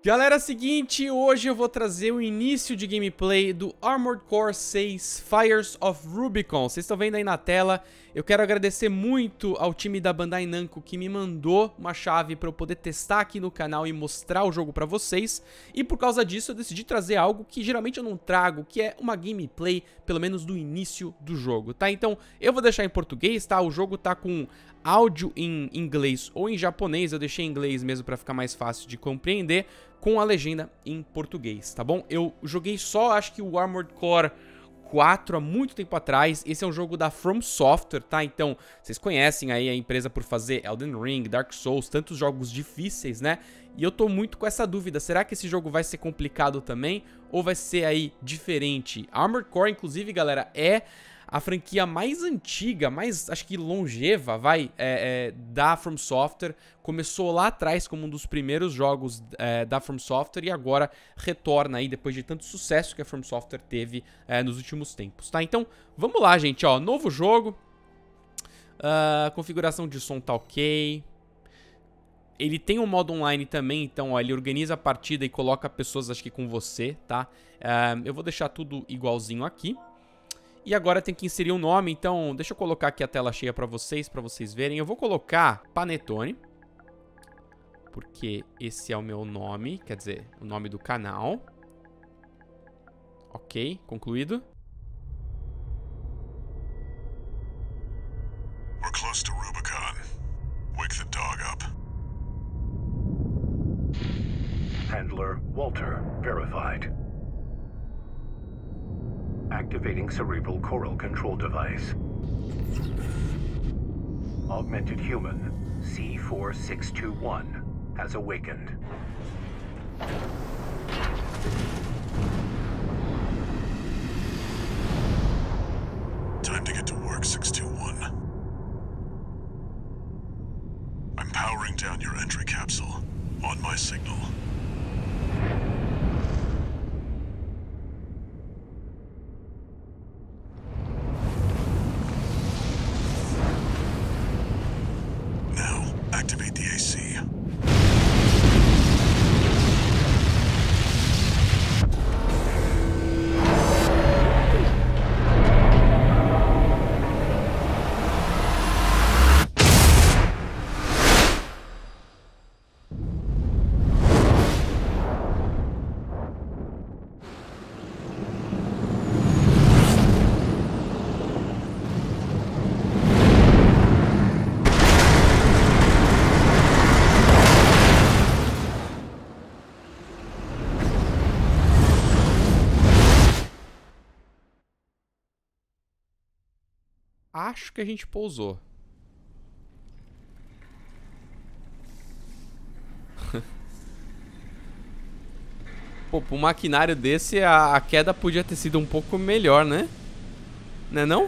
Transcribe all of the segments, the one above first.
Galera, é o seguinte, hoje eu vou trazer o início de gameplay do Armored Core 6 Fires of Rubicon. Vocês estão vendo aí na tela. Eu quero agradecer muito ao time da Bandai Namco que me mandou uma chave para eu poder testar aqui no canal e mostrar o jogo para vocês. E por causa disso eu decidi trazer algo que geralmente eu não trago, que é uma gameplay, pelo menos do início do jogo, tá? Então eu vou deixar em português, tá? O jogo tá com áudio em inglês ou em japonês, eu deixei em inglês mesmo para ficar mais fácil de compreender, com a legenda em português, tá bom? Eu joguei só, acho que o Armored Core 4 há muito tempo atrás. Esse é um jogo da From Software, tá? Então, vocês conhecem aí a empresa por fazer Elden Ring, Dark Souls, tantos jogos difíceis, né? E eu tô muito com essa dúvida, será que esse jogo vai ser complicado também? Ou vai ser aí diferente? Armored Core, inclusive, galera, é a franquia mais antiga, mais, acho que longeva, da From Software. Começou lá atrás como um dos primeiros jogos da From Software e agora retorna aí depois de tanto sucesso que a From Software teve nos últimos tempos, tá? Então, vamos lá, gente, ó, novo jogo. Configuração de som tá ok. Ele tem um modo online também, então, ó, ele organiza a partida e coloca pessoas, acho que com você, tá? Eu vou deixar tudo igualzinho aqui. E agora tem que inserir um nome, então deixa eu colocar aqui a tela cheia pra vocês verem. Eu vou colocar Panetone, porque esse é o meu nome, quer dizer, o nome do canal. Ok, concluído. We're close to Rubicon. Wake the dog up. Handler Walter verified. Activating cerebral coral control device. Augmented human C4621 has awakened. Time to get to work, 621. I'm powering down your entry capsule. On my signal. Activate the AC. Acho que a gente pousou. Pô, pro maquinário desse, a queda podia ter sido um pouco melhor, né? Né não?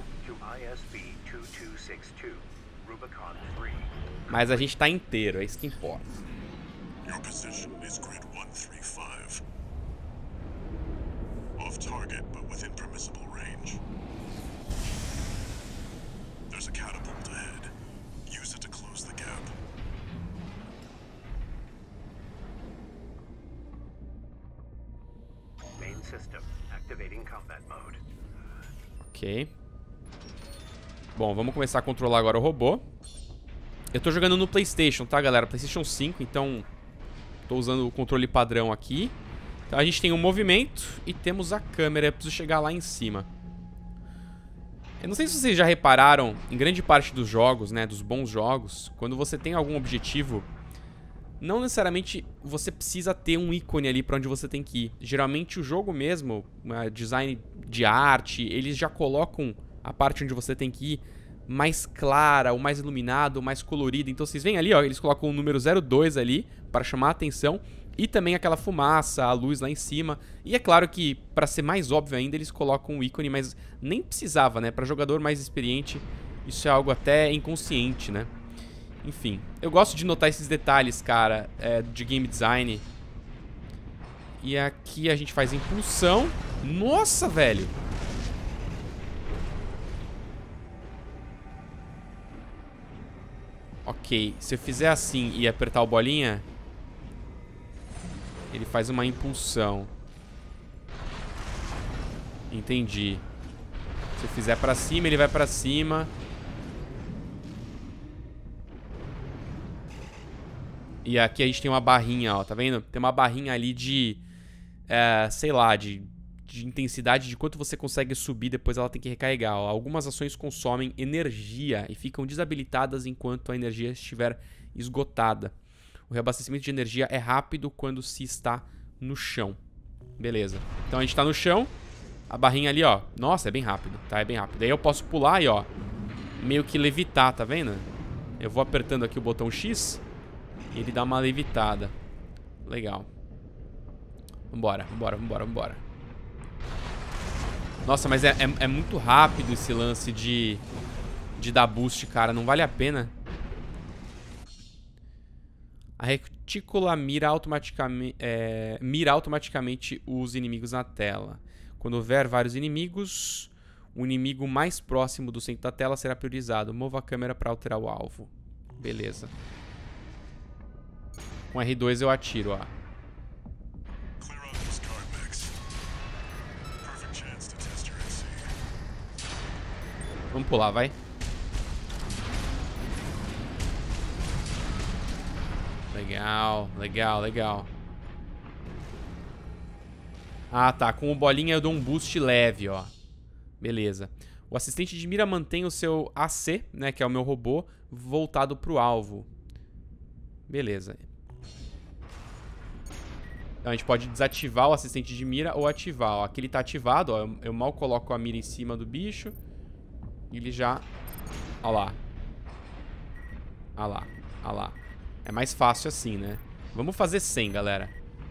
Mas a gente tá inteiro, é isso que importa. Your position is grid 135. Off target, but within permissible range. There's a catapult ahead. Use it to close the gap. Main system activating combat mode. Ok. Bom, vamos começar a controlar agora o robô. Eu tô jogando no PlayStation, tá, galera? PlayStation 5, então tô usando o controle padrão aqui. Então a gente tem um movimento e temos a câmera. Eu preciso chegar lá em cima. Eu não sei se vocês já repararam, em grande parte dos jogos, né, dos bons jogos, quando você tem algum objetivo, não necessariamente você precisa ter um ícone ali pra onde você tem que ir. Geralmente o jogo mesmo, design de arte, eles já colocam a parte onde você tem que ir mais clara, ou mais iluminada, ou mais colorida. Então vocês veem ali, ó, eles colocam o número 02 ali para chamar a atenção. E também aquela fumaça, a luz lá em cima. E é claro que, para ser mais óbvio ainda, eles colocam um ícone, mas nem precisava, né? Para jogador mais experiente, isso é algo até inconsciente, né? Enfim, eu gosto de notar esses detalhes, cara, de game design. E aqui a gente faz impulsão. Nossa, velho! Ok, se eu fizer assim e apertar o bolinha... Ele faz uma impulsão. Entendi. Se eu fizer pra cima, ele vai pra cima. E aqui a gente tem uma barrinha, ó, tá vendo? Tem uma barrinha ali de, sei lá, de intensidade, de quanto você consegue subir, depois ela tem que recarregar, ó. Algumas ações consomem energia e ficam desabilitadas enquanto a energia estiver esgotada. O reabastecimento de energia é rápido quando se está no chão. Beleza. Então a gente tá no chão, a barrinha ali, ó. Nossa, é bem rápido, tá? É bem rápido. Aí eu posso pular e, ó, meio que levitar, tá vendo? Eu vou apertando aqui o botão X... Ele dá uma levitada. Legal. Vambora, vambora, vambora, vambora. Nossa, mas é muito rápido esse lance de dar boost, cara. Não vale a pena. A retícula mira automaticamente os inimigos na tela. Quando houver vários inimigos, o inimigo mais próximo do centro da tela será priorizado. Mova a câmera para alterar o alvo. Beleza. Com R2 eu atiro, ó. Vamos pular, vai. Legal, legal, legal. Ah, tá. Com o bolinha eu dou um boost leve, ó. Beleza. O assistente de mira mantém o seu AC, né, que é o meu robô, voltado pro alvo. Beleza. Então a gente pode desativar o assistente de mira ou ativar, ó. Aqui ele tá ativado, ó. Eu mal coloco a mira em cima do bicho. E ele já... Ó lá. Ó lá. Ó lá. É mais fácil assim, né? Vamos fazer 100, galera.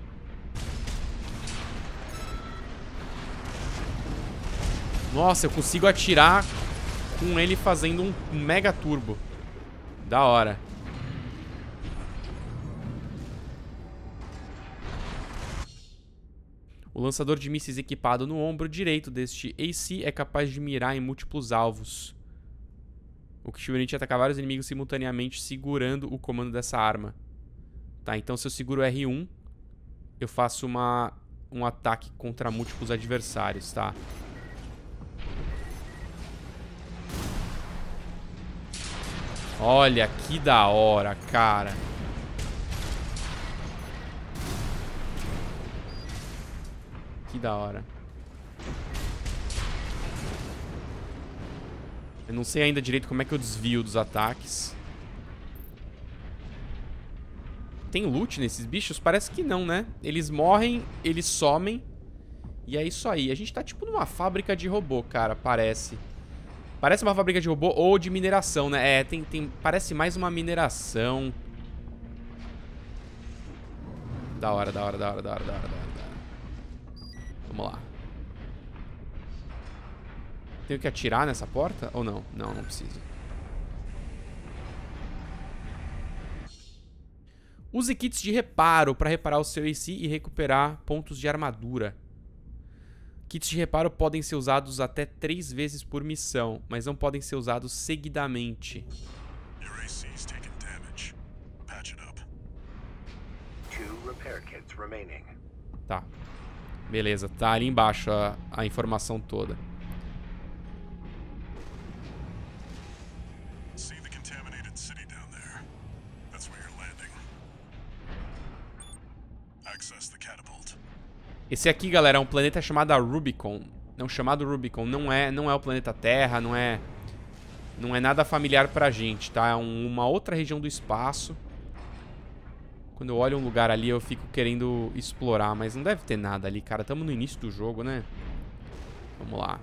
Nossa, eu consigo atirar com ele fazendo um mega turbo. Da hora. O lançador de mísseis equipado no ombro direito deste AC é capaz de mirar em múltiplos alvos, o que permite atacar vários inimigos simultaneamente segurando o comando dessa arma. Tá, então se eu seguro R1, eu faço um ataque contra múltiplos adversários, tá? Olha, que da hora, cara. Que da hora. Eu não sei ainda direito como é que eu desvio dos ataques. Tem loot nesses bichos? Parece que não, né? Eles morrem, eles somem. E é isso aí. A gente tá tipo numa fábrica de robô, cara, parece. Parece uma fábrica de robô ou de mineração, né? É, parece mais uma mineração. Da hora, da hora, da hora, da hora, da hora, da hora. Vamos lá. Tenho que atirar nessa porta? Ou não? Não, não preciso. Use kits de reparo para reparar o seu AC e recuperar pontos de armadura. Kits de reparo podem ser usados até 3 vezes por missão, mas não podem ser usados seguidamente. Your AC's taken damage. Patch it up. 2 repair kits remaining. Tá. Beleza, tá ali embaixo a informação toda. See the contaminated city down there? That's where you're landing. Access the catapult. Esse aqui, galera, é um planeta chamado Rubicon. Não, chamado Rubicon. Não é o planeta Terra, não é nada familiar pra gente, tá? É uma outra região do espaço. Quando eu olho um lugar ali, eu fico querendo explorar, mas não deve ter nada ali, cara. Tamo no início do jogo, né? Vamos lá.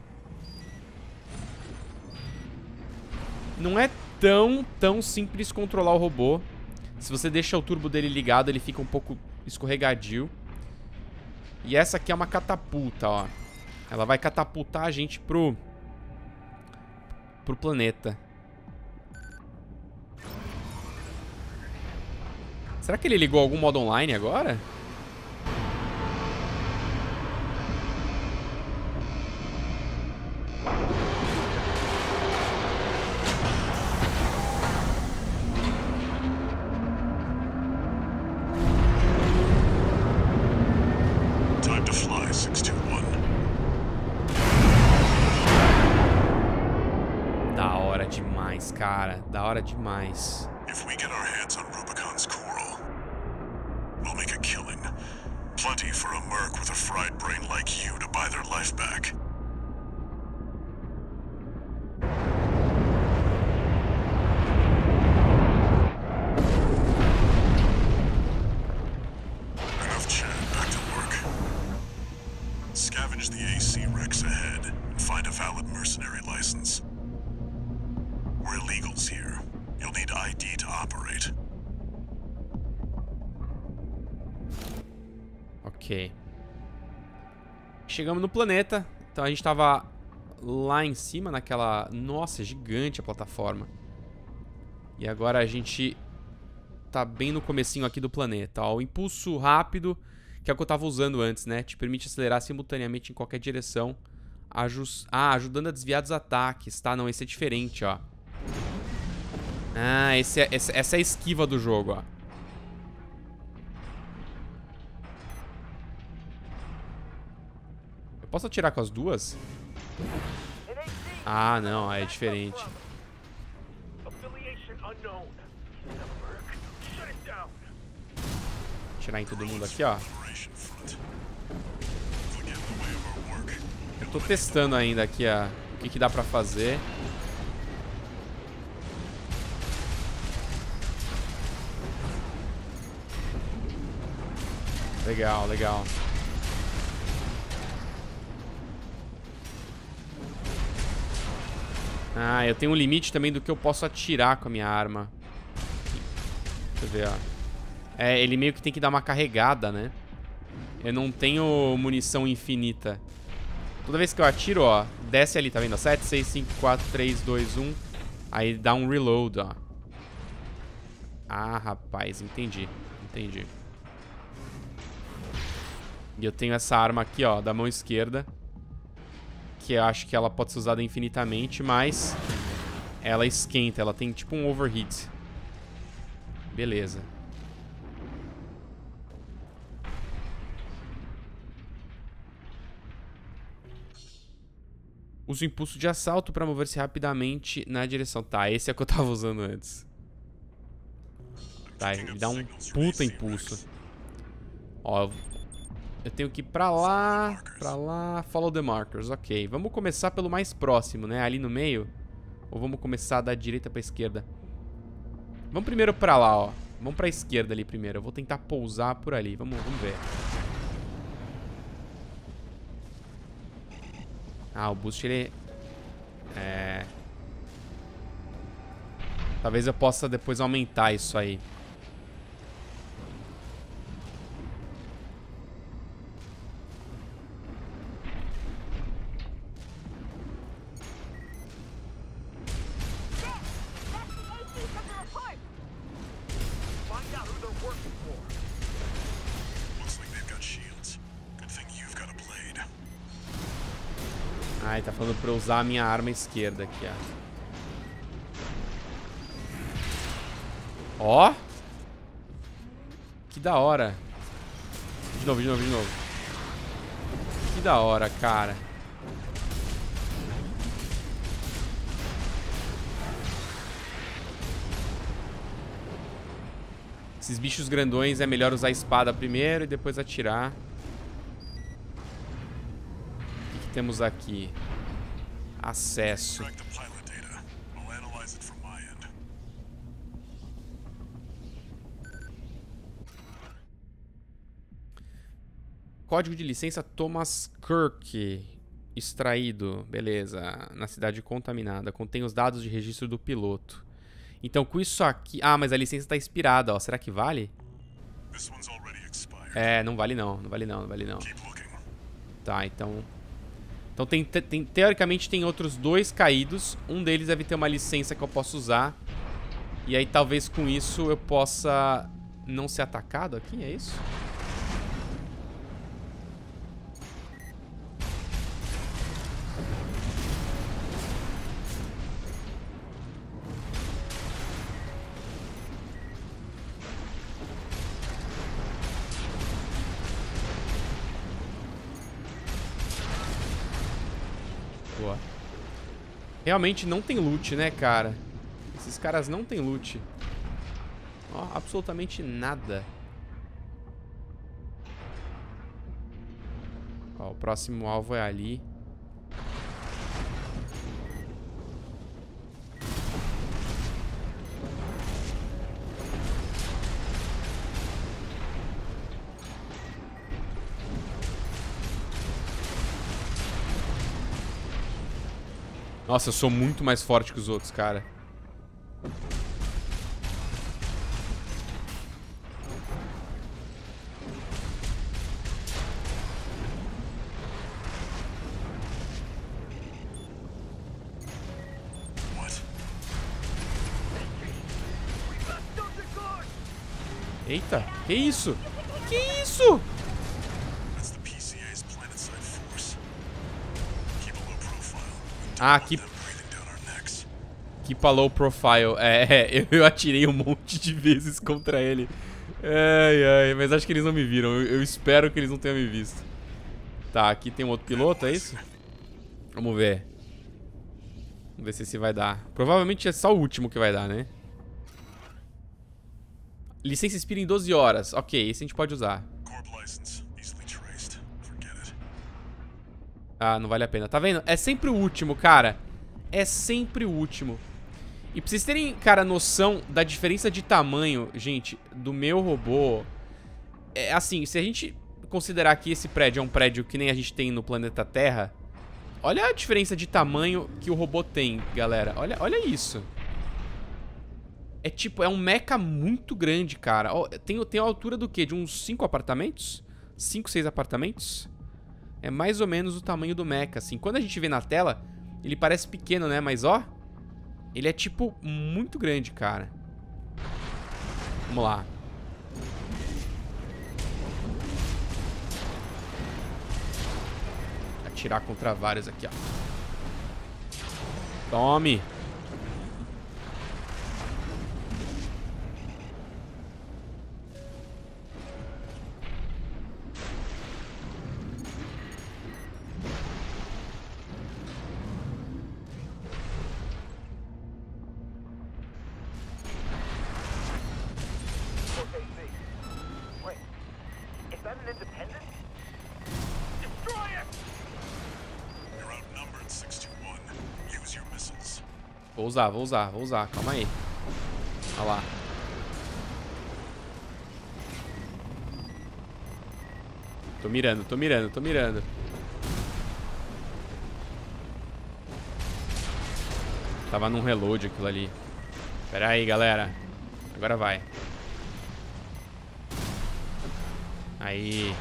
Não é tão simples controlar o robô. Se você deixa o turbo dele ligado, ele fica um pouco escorregadio. E essa aqui é uma catapulta, ó. Ela vai catapultar a gente pro planeta. Será que ele ligou algum modo online agora? demais, cara. Da hora demais. If we get our hands on Rubicon's coral, we'll make a killing. Plenty for a merc with a fried brain like you to buy their life back. Enough chat, back to work. Scavenge the AC Rex ahead and find a valid mercenary license. We're illegals here. You'll need ID to operate. Ok. Chegamos no planeta. Então a gente tava lá em cima naquela... Nossa, é gigante a plataforma. E agora a gente tá bem no comecinho aqui do planeta. Ó, o impulso rápido, que é o que eu tava usando antes, né? Te permite acelerar simultaneamente em qualquer direção. Ajudando a desviar dos ataques, tá? Não, esse é diferente, ó. Ah, essa é a esquiva do jogo, ó. Eu posso atirar com as duas? Ah, não, é diferente. Atirar em todo mundo aqui, ó. Eu tô testando ainda aqui, ó, o que dá pra fazer. Legal, legal. Ah, eu tenho um limite também do que eu posso atirar com a minha arma. Deixa eu ver, ó. É, ele meio que tem que dar uma carregada, né? Eu não tenho munição infinita. Toda vez que eu atiro, ó, desce ali, tá vendo? 7, 6, 5, 4, 3, 2, 1. Aí dá um reload, ó. Ah, rapaz, entendi. Entendi. E eu tenho essa arma aqui, ó, da mão esquerda. Que eu acho que ela pode ser usada infinitamente, mas ela esquenta, ela tem tipo um overheat. Beleza. Usa o impulso de assalto para mover-se rapidamente na direção. Tá, esse é o que eu tava usando antes. Tá, ele dá um puta impulso. Ó, eu tenho que ir pra lá, follow the markers, ok. Vamos começar pelo mais próximo, né, ali no meio. Ou vamos começar da direita pra esquerda? Vamos primeiro pra lá, ó. Vamos pra esquerda ali primeiro, eu vou tentar pousar por ali, vamos ver. Ah, o boost ele... Talvez eu possa depois aumentar isso aí. Ah, ele tá falando pra eu usar a minha arma esquerda aqui, ó. Ó! Que da hora. De novo. Que da hora, cara. Esses bichos grandões é melhor usar a espada primeiro e depois atirar. O que temos aqui? Acesso. Código de licença Thomas Kirk. Extraído. Beleza. Na cidade contaminada. Contém os dados de registro do piloto. Então com isso aqui... Ah, mas a licença tá expirada, ó. Será que vale? É, não vale não. Não vale não. Tá, então... Então teoricamente tem outros 2 caídos. Um deles deve ter uma licença que eu posso usar. E aí talvez com isso eu possa não ser atacado aqui, é isso? Realmente não tem loot, né, cara? Esses caras não tem loot. Ó, absolutamente nada. Ó, o próximo alvo é ali. Nossa, eu sou muito mais forte que os outros, cara. Eita, que isso? Que isso? Ah, Keep a low profile. Eu atirei um monte de vezes contra ele. Ai, mas acho que eles não me viram. Eu espero que eles não tenham me visto. Tá, aqui tem um outro piloto, é isso? Vamos ver. Vamos ver se esse vai dar. Provavelmente é só o último que vai dar, né? Licença expira em 12 horas. Ok, esse a gente pode usar. Ah, não vale a pena. Tá vendo? É sempre o último, cara. É sempre o último. E pra vocês terem, cara, noção da diferença de tamanho, gente, do meu robô... É assim, se a gente considerar que esse prédio é um prédio que nem a gente tem no planeta Terra, olha a diferença de tamanho que o robô tem, galera. Olha isso. É tipo, é um mecha muito grande, cara. Ó, tem a altura do quê? De uns 5 apartamentos? 5, 6 apartamentos? É mais ou menos o tamanho do mecha, assim. Quando a gente vê na tela, ele parece pequeno, né? Mas, ó, ele é, tipo, muito grande, cara. Vamos lá. Atirar contra vários aqui, ó. Tome. Vou usar. Calma aí. Olha lá. Tô mirando. Tava num reload aquilo ali. Pera aí, galera. Agora vai. Aí.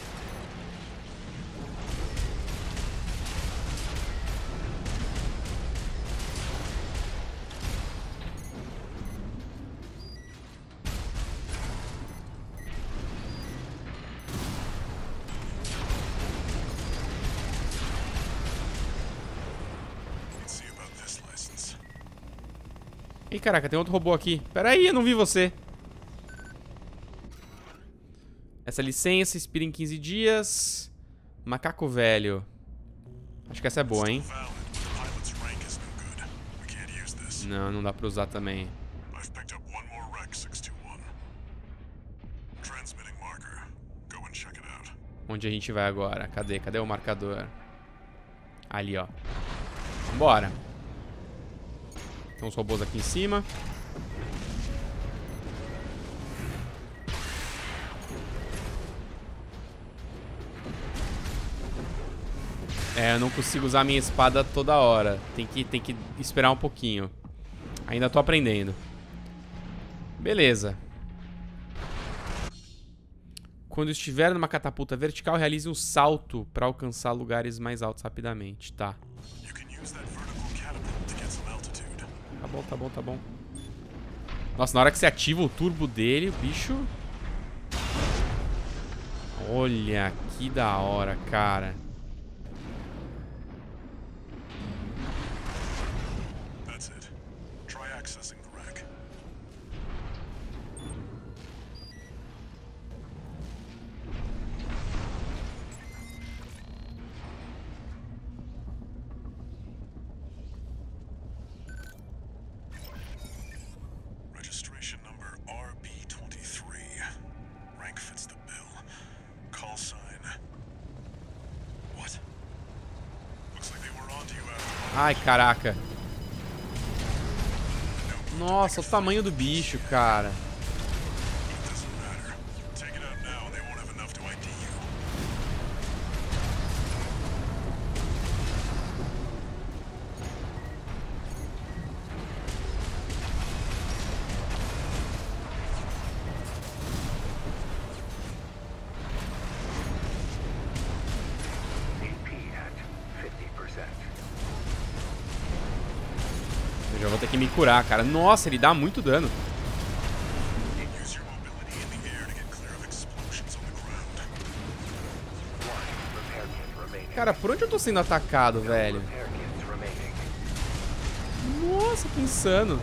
Ih, caraca, tem outro robô aqui. Pera aí, eu não vi você. Essa licença expira em 15 dias. Macaco velho. Acho que essa é boa, hein? Não, não dá pra usar também. Onde a gente vai agora? Cadê o marcador? Ali, ó. Bora. Tem uns robôs aqui em cima. Eu não consigo usar a minha espada toda hora. Tem que esperar um pouquinho. Ainda tô aprendendo. Beleza. Quando estiver numa catapulta vertical, realize um salto para alcançar lugares mais altos rapidamente. Tá. Tá bom. Nossa, na hora que você ativa o turbo dele, o bicho... Olha, que da hora, cara. call sign. What? Looks like they were onto you after all. Ai, caraca. Nossa, o tamanho do bicho, cara. It doesn't matter. Take it out now and they won't have enough to ID you. AP at 50%. Eu já vou ter que me curar, cara. Nossa, ele dá muito dano. Use your mobility in the air to get clear of explosions on the ground. One repair kit remaining. Cara, por onde eu tô sendo atacado, velho? Repair kits remaining. Nossa, que insano.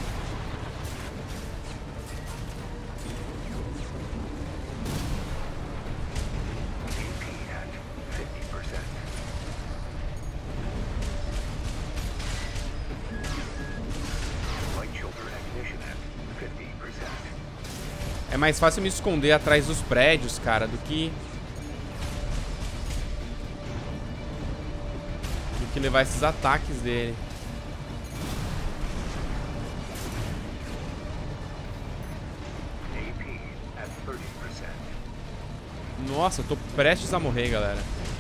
AP at 50%. Light shoulder ignition at 50%. É mais fácil me esconder atrás dos prédios, cara, do que levar esses ataques dele. AP at 30%. Nossa, eu tô prestes a morrer, galera.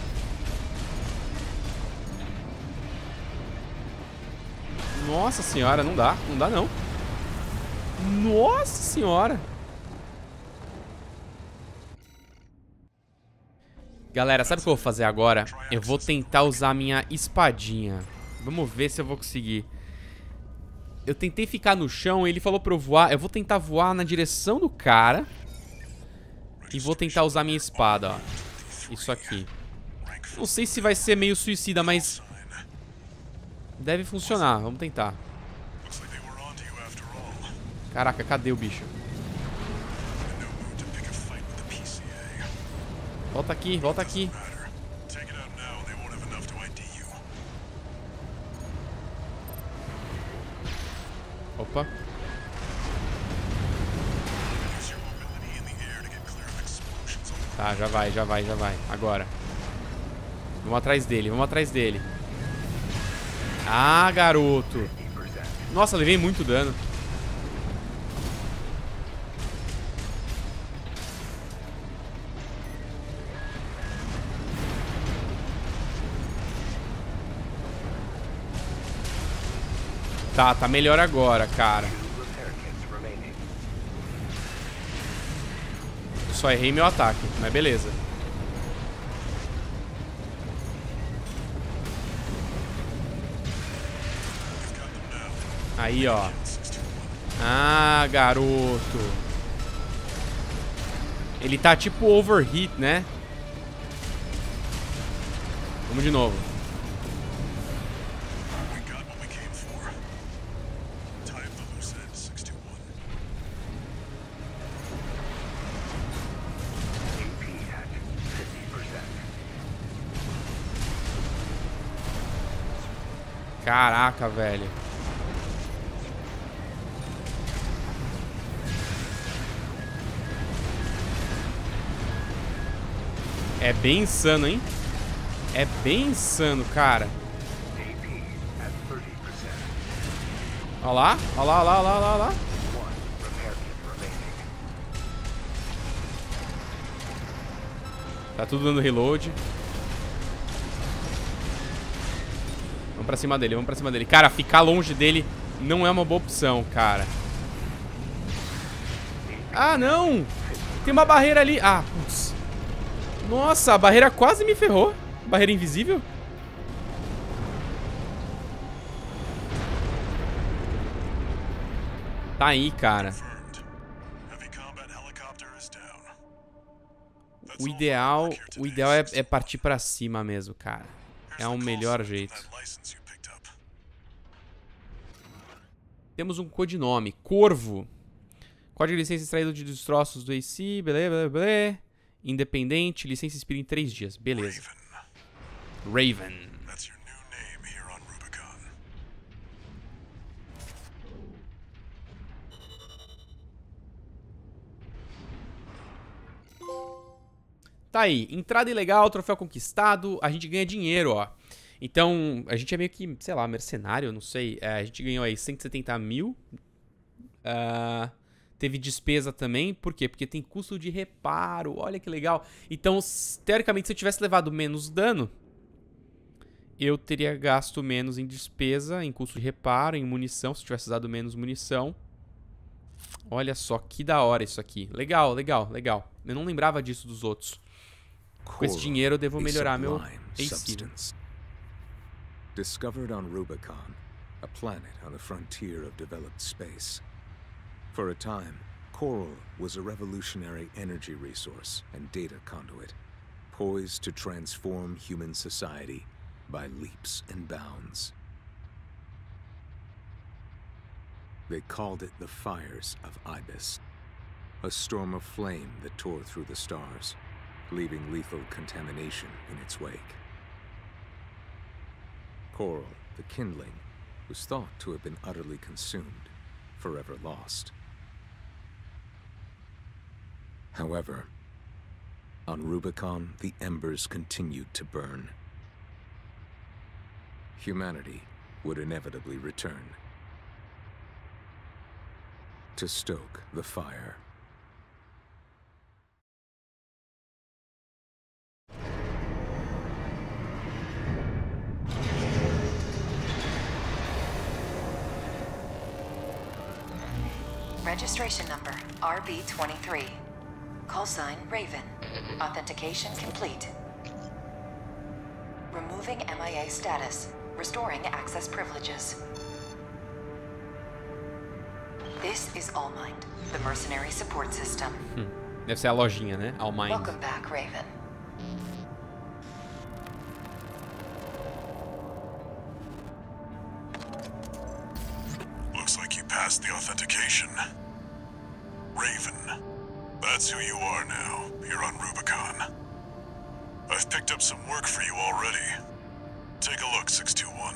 Nossa senhora, não dá. Não dá, não. Nossa senhora. Galera, sabe o que eu vou fazer agora? Eu vou tentar usar a minha espadinha. Vamos ver se eu vou conseguir. Eu tentei ficar no chão, ele falou pra eu voar. Eu vou tentar voar na direção do cara. E vou tentar usar a minha espada, ó. Isso aqui. Não sei se vai ser meio suicida, mas deve funcionar. Vamos tentar. Looks like they were onto you after all. Caraca, cadê o bicho? No mood to pick a fight with the PCA. Volta aqui, volta aqui. Matter. Take it out now and they won't have enough to ID you. Opa. Use your mobility in the air to get clear of explosions on the Tá, já vai, já vai, já vai. Agora. Vamos atrás dele, vamos atrás dele. Ah, garoto. 50%. Nossa, levei muito dano. Tá melhor agora, cara. Two repair kits remaining. Só errei meu ataque, mas beleza. Aí, ó. Ah, garoto. Ele tá tipo overheat, né? Vamos de novo. We got what we came for. Tie up the loose end, 621. AP at 50%. Caraca, velho. É bem insano, hein? É bem insano, cara. AP at 30%. Olha lá, olha lá, olha lá, olha lá, olha lá. One repair kit remaining. Tá tudo dando reload. Vamos pra cima dele, vamos pra cima dele. Cara, ficar longe dele não é uma boa opção, cara. Ah, não! Tem uma barreira ali. Ah, putz. Nossa, a barreira quase me ferrou. Barreira invisível. Tá aí, cara. Confirmed. Heavy combat helicopter is down. That's O all ideal, for work here o today, ideal é 61. partir pra cima mesmo, cara. Here's É the o call melhor sign jeito. from that license you picked up. Temos um codinome, Corvo. Código de licença extraído de destroços do AC, beleza. Independente, licença expira em 3 dias, beleza. Raven. That's your new name here on Rubicon. Tá aí, entrada ilegal, troféu conquistado, a gente ganha dinheiro, ó. Então, a gente é meio que, sei lá, mercenário, não sei. A gente ganhou aí 170 mil. Teve despesa também, por quê? Porque tem custo de reparo, olha que legal. Então, teoricamente, se eu tivesse levado menos dano, eu teria gasto menos em despesa, em custo de reparo, em munição, se eu tivesse usado menos munição. Olha só, que da hora isso aqui. Legal, legal, legal. Eu não lembrava disso dos outros. Com esse dinheiro eu devo melhorar meu AC. Discovered on Rubicon, a planet on the frontier of developed space. For a time, coral was a revolutionary energy resource and data conduit, poised to transform human society by leaps and bounds. They called it the Fires of Ibis, a storm of flame that tore through the stars, leaving lethal contamination in its wake. Coral, the kindling, was thought to have been utterly consumed, forever lost. However, on Rubicon, the embers continued to burn. Humanity would inevitably return to stoke the fire. Registration number RB23. Call sign Raven. Authentication complete. Removing MIA status. Restoring access privileges. This is Allmind, the mercenary support system. Deve ser a lojinha, né? Allmind. Welcome back, Raven. Looks like you passed the authentication. Raven. That's who you are now, here on Rubicon. I've picked up some work for you already. Take a look, 621.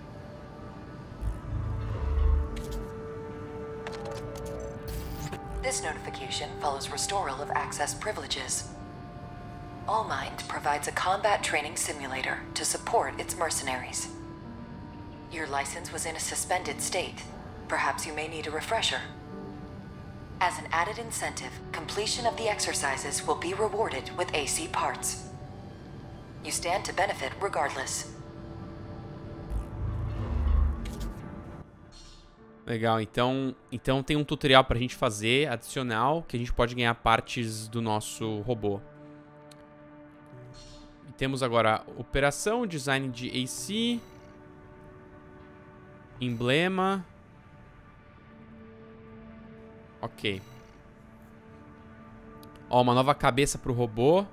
This notification follows restoral of access privileges. Allmind provides a combat training simulator to support its mercenaries. Your license was in a suspended state. Perhaps you may need a refresher. As an added incentive, completion of the exercises will be rewarded with AC parts. You stand to benefit regardless. Legal, então tem um tutorial pra gente fazer, adicional, que a gente pode ganhar partes do nosso robô. E temos agora operação, design de AC, emblema. Ok. Ó, uma nova cabeça pro robô.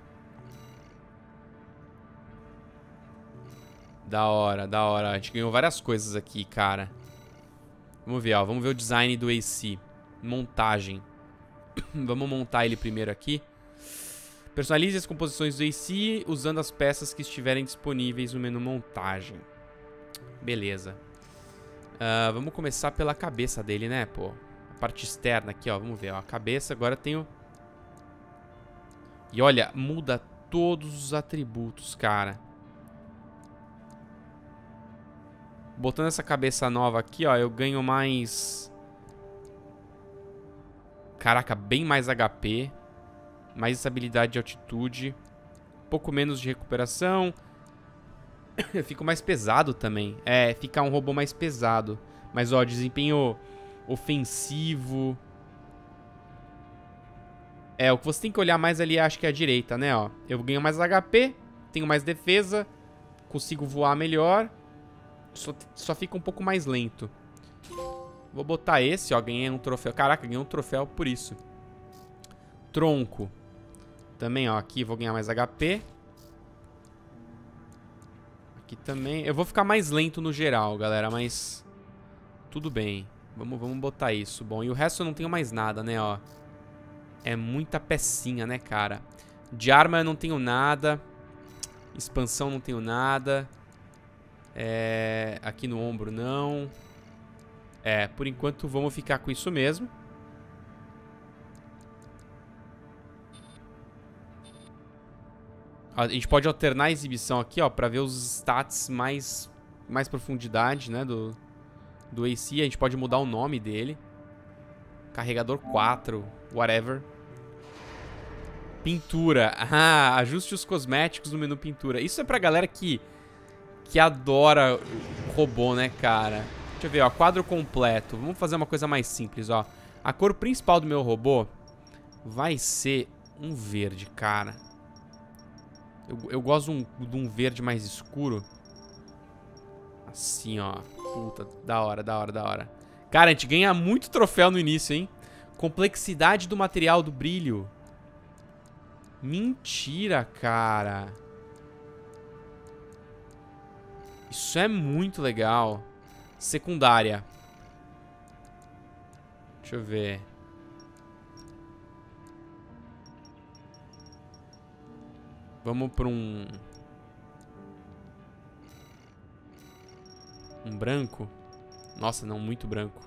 Da hora, da hora. A gente ganhou várias coisas aqui, cara. Vamos ver, ó. Vamos ver o design do AC. Montagem. Vamos montar ele primeiro aqui. Personalize as composições do AC usando as peças que estiverem disponíveis no menu montagem. Beleza. Vamos começar pela cabeça dele, né, pô? A parte externa aqui, ó. Vamos ver, ó. A cabeça, agora tem o... E olha, muda todos os atributos, cara. Botando essa cabeça nova aqui, ó, eu ganho mais... Caraca, bem mais HP. Mais estabilidade de altitude. Um pouco menos de recuperação. Eu fico mais pesado também. É, fica um robô mais pesado. Mas, ó, desempenho ofensivo. É, o que você tem que olhar mais ali, acho que é a direita, né, ó. Eu ganho mais HP, tenho mais defesa, consigo voar melhor. Só fica um pouco mais lento. Vou botar esse, ó. Ganhei um troféu. Caraca, ganhei um troféu por isso. Tronco. Também, ó. Aqui vou ganhar mais HP. Aqui também. Eu vou ficar mais lento no geral, galera. Mas tudo bem. Vamos botar isso. Bom, e o resto eu não tenho mais nada, né, ó. É muita pecinha, né, cara. De arma eu não tenho nada. Expansão não tenho nada. Aqui no ombro não. Por enquanto vamos ficar com isso mesmo. A gente pode alternar a exibição aqui, ó, pra ver os stats mais profundidade, né, do AC. A gente pode mudar o nome dele. Carregador 4, whatever. Pintura. Ah, ajuste os cosméticos no menu pintura. Isso é pra galera que adora o robô, né, cara? Deixa eu ver, ó, quadro completo. Vamos fazer uma coisa mais simples, ó. A cor principal do meu robô vai ser um verde, cara. Eu gosto de um verde mais escuro. Assim, ó. Puta, da hora, da hora, da hora. Cara, a gente ganha muito troféu no início, hein? Complexidade do material, do brilho. Mentira, cara. Isso é muito legal. Secundária. Deixa eu ver. Vamos para um branco. Nossa, não, muito branco.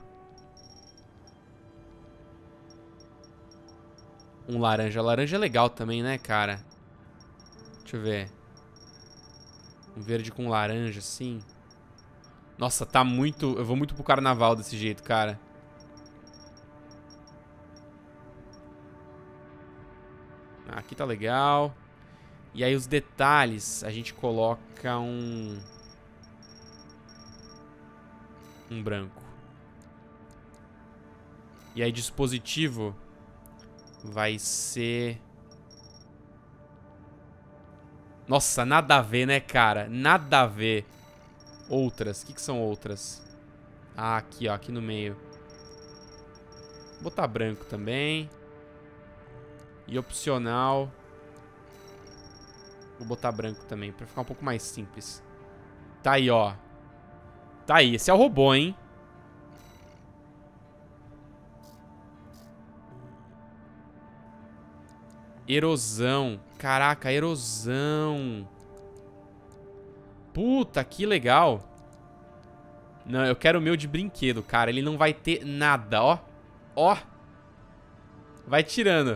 Um laranja. Laranja é legal também, né, cara? Deixa eu ver. Um verde com laranja, assim. Nossa, tá muito... Eu vou muito pro carnaval desse jeito, cara. Aqui tá legal. E aí os detalhes, a gente coloca um branco. E aí dispositivo vai ser... Nossa, nada a ver, né, cara? Nada a ver. Outras, o que são outras? Ah, aqui, ó, aqui no meio. Vou botar branco também. E opcional... Vou botar branco também, pra ficar um pouco mais simples. Tá aí, ó. Tá aí, esse é o robô, hein? Erosão. Caraca, erosão. Puta, que legal. Não, eu quero o meu de brinquedo, cara. Ele não vai ter nada, ó. Ó. Vai tirando.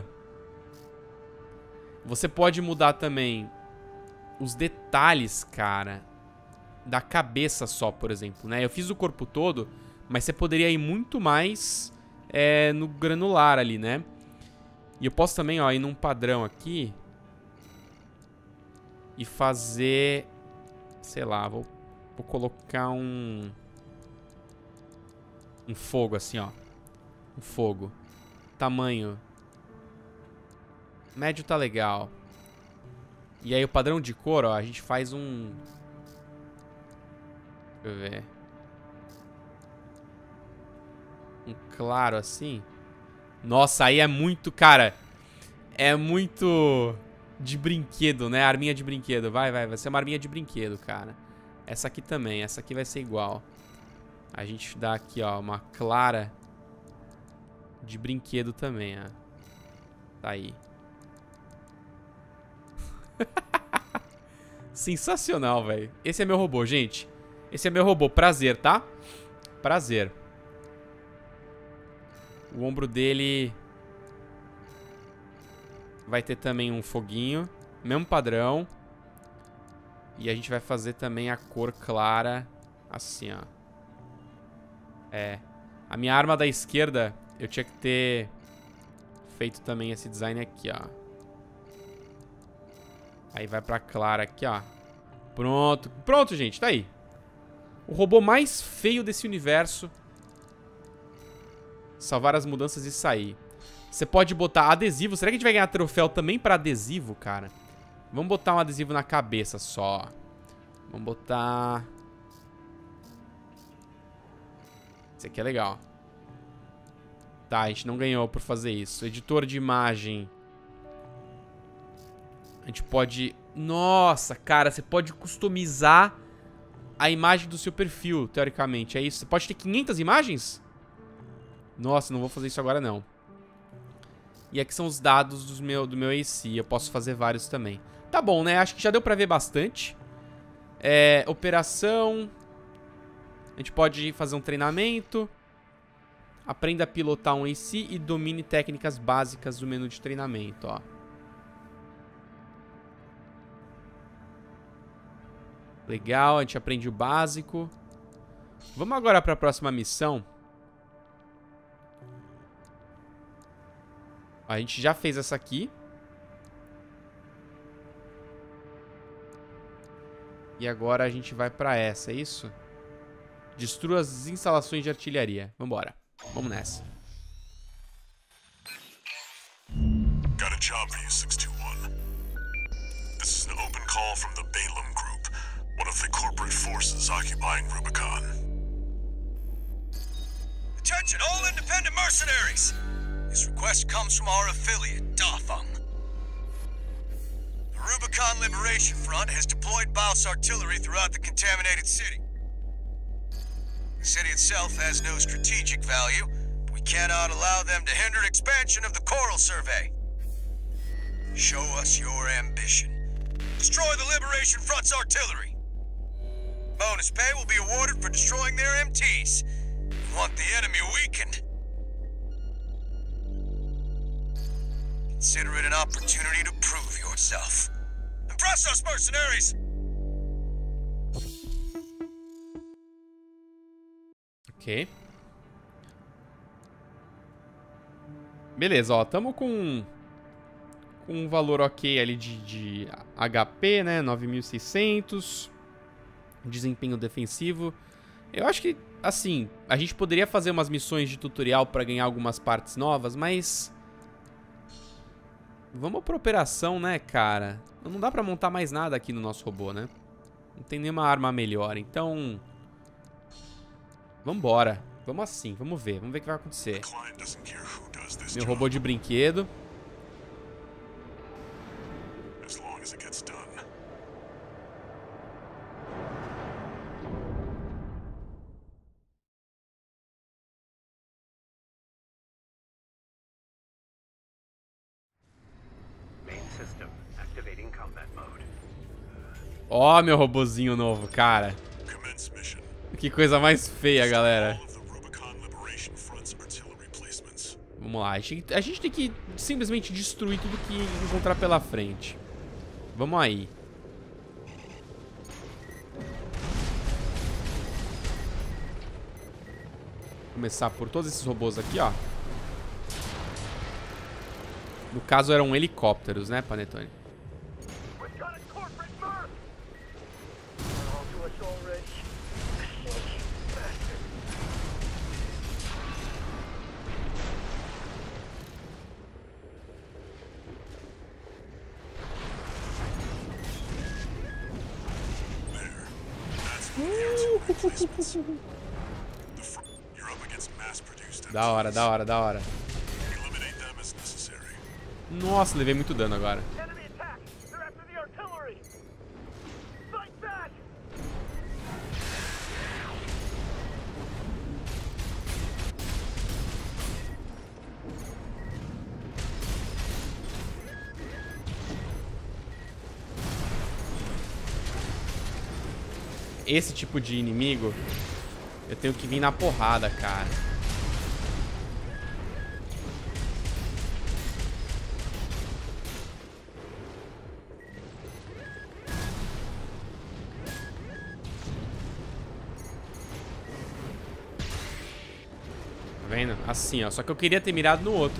Você pode mudar também os detalhes, cara, da cabeça só, por exemplo, né? Eu fiz o corpo todo, mas você poderia ir muito mais no granular ali, né? E eu posso também, ó, ir num padrão aqui e fazer, sei lá, vou colocar um fogo assim, ó. Um fogo. Tamanho médio tá legal. E aí o padrão de cor, ó, a gente faz um... Deixa eu ver. Um claro assim. Nossa, aí é muito, cara. É muito de brinquedo, né? Arminha de brinquedo. Vai ser uma arminha de brinquedo, cara. Essa aqui também, essa aqui vai ser igual. A gente dá aqui, ó, uma clara de brinquedo também, ó. Tá aí. Sensacional, velho. Esse é meu robô, gente. Esse é meu robô. Prazer, tá? Prazer. O ombro dele vai ter também um foguinho. Mesmo padrão. E a gente vai fazer também a cor clara. Assim, ó. É. A minha arma da esquerda, eu tinha que ter feito também esse design aqui, ó. Aí vai pra clara aqui, ó. Pronto. Pronto, gente. Tá aí. O robô mais feio desse universo. Salvar as mudanças e sair. Você pode botar adesivo. Será que a gente vai ganhar troféu também pra adesivo, cara? Vamos botar um adesivo na cabeça só. Vamos botar... Esse aqui é legal. Tá, a gente não ganhou por fazer isso. Editor de imagem. A gente pode... Nossa, cara, você pode customizar a imagem do seu perfil, teoricamente. É isso? Você pode ter 500 imagens? Nossa, não vou fazer isso agora, não. E aqui são os dados do meu AC. Eu posso fazer vários também. Tá bom, né? Acho que já deu pra ver bastante. Operação. A gente pode fazer um treinamento. Aprenda a pilotar um AC e domine técnicas básicas do menu de treinamento, ó. Legal, a gente aprende o básico. Vamos agora para a próxima missão. A gente já fez essa aqui. E agora a gente vai para essa, é isso? Destrua as instalações de artilharia. Vambora. Vamos nessa. Got a job for you, 621. This is an open call from the Balaam Group, one of the corporate forces occupying Rubicon. Attention, all independent mercenaries! This request comes from our affiliate, Dafeng. The Rubicon Liberation Front has deployed Baus artillery throughout the contaminated city. The city itself has no strategic value, but we cannot allow them to hinder expansion of the Coral Survey. Show us your ambition. Destroy the Liberation Front's artillery. Bonus pay will be awarded for destroying their MTs. We want the enemy weakened. Consider it an opportunity to prove yourself. Impress us, mercenaries! Ok. Beleza, ó, tamo com um valor ok ali de HP, né, 9.600. Desempenho defensivo. Eu acho que, assim, a gente poderia fazer umas missões de tutorial pra ganhar algumas partes novas, mas... Vamos pra operação, né, cara? Não dá pra montar mais nada aqui no nosso robô, né? Não tem nenhuma arma melhor, então... Vambora. Vamos assim, vamos ver. Vamos ver o que vai acontecer. Meu robô de brinquedo. Ó, meu robozinho novo, cara. Que coisa mais feia, galera. Vamos lá, a gente tem que simplesmente destruir tudo que encontrar pela frente. Vamos aí. Começar por todos esses robôs aqui, ó. No caso eram helicópteros, né, Panetone? Da hora, da hora, da hora. Nossa, levei muito dano agora. Esse tipo de inimigo, eu tenho que vir na porrada, cara. Tá vendo? Assim, ó. Só que eu queria ter mirado no outro.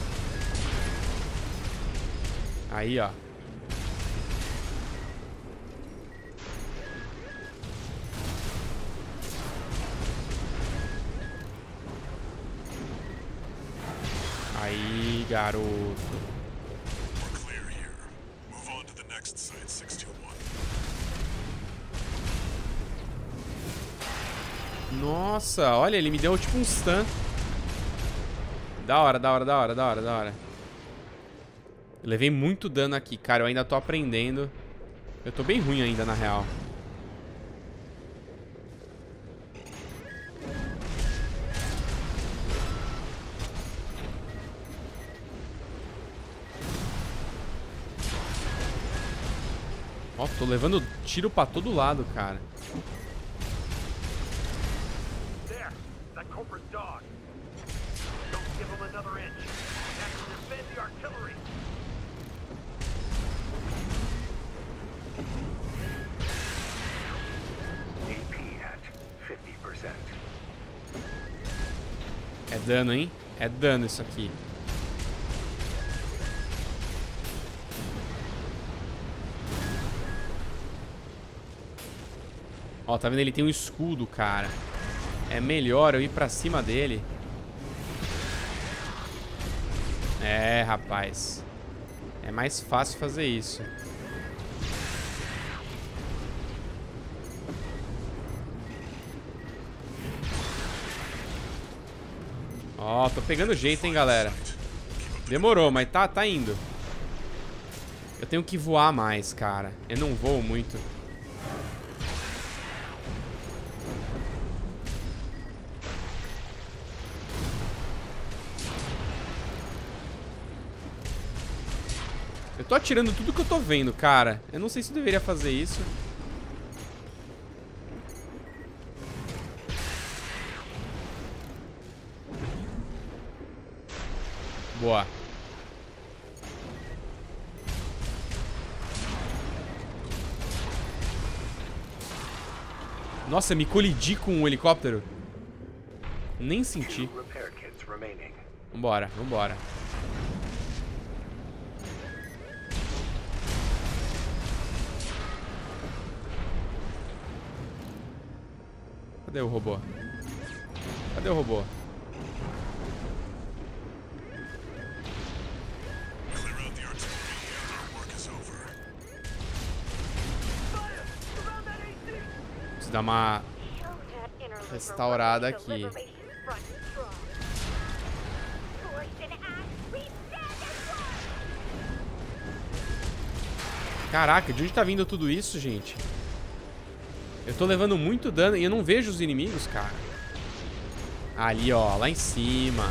Aí, ó. Aí, garoto. Nossa, olha, ele me deu tipo um stun. Da hora, da hora, da hora, da hora, da hora. Eu levei muito dano aqui, cara. Eu ainda tô aprendendo. Eu tô bem ruim ainda, na real. Ó, tô levando tiro pra todo lado, cara. dano, hein? É dano isso aqui. Ó, tá vendo? Ele tem um escudo, cara. É melhor eu ir pra cima dele. É, rapaz. É mais fácil fazer isso. Ó, tô pegando jeito, hein, galera. Demorou, mas tá indo. Eu tenho que voar mais, cara. Eu não voo muito. Eu tô atirando tudo que eu tô vendo, cara. Eu não sei se eu deveria fazer isso. Boa. Nossa, me colidi com um helicóptero. Nem senti. Vambora, vambora. Cadê o robô? Cadê o robô? Preciso dar uma restaurada aqui. Caraca, de onde tá vindo tudo isso, gente? Eu tô levando muito dano e eu não vejo os inimigos, cara. Ali, ó, lá em cima.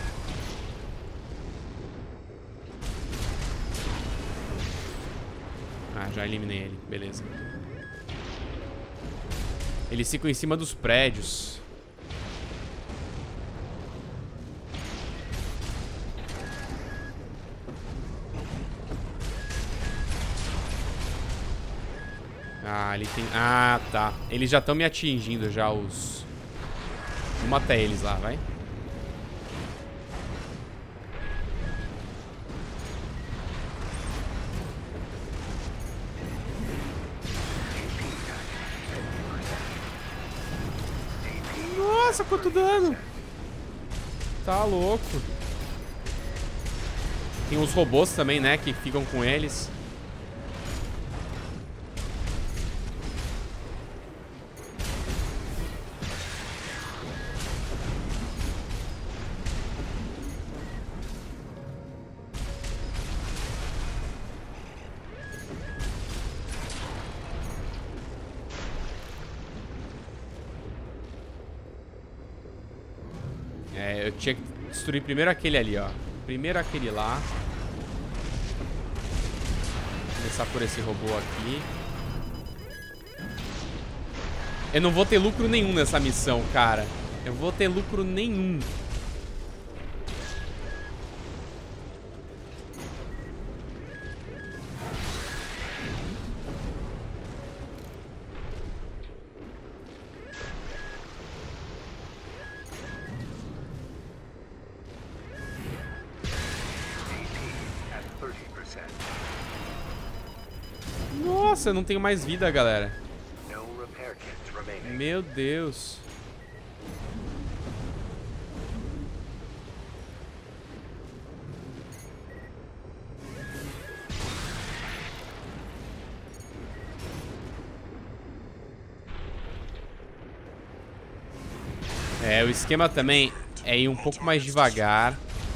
Ah, já eliminei ele, beleza. Eles ficam em cima dos prédios. Ah, ele tem... Ah, tá. Eles já estão me atingindo já, os... Vou matar eles lá, vai. Nossa, quanto dano! Tá louco. Tem os robôs também, né, que ficam com eles. É, eu tinha que destruir primeiro aquele ali, ó. Primeiro aquele lá. Vou começar por esse robô aqui. Eu não vou ter lucro nenhum nessa missão, cara. Eu vou ter lucro nenhum. Nossa, eu não tenho mais vida, galera. Meu Deus. É, o esquema também é ir um pouco mais devagar.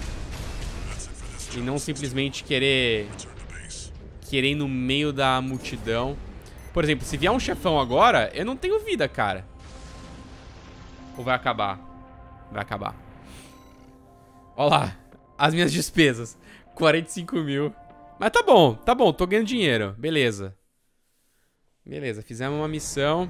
E não simplesmente querer ir no meio da multidão. Por exemplo, se vier um chefão agora, eu não tenho vida, cara. Ou vai acabar? Vai acabar. Olha lá, as minhas despesas. 45 mil. Mas tá bom, tô ganhando dinheiro. Beleza. Beleza, fizemos uma missão.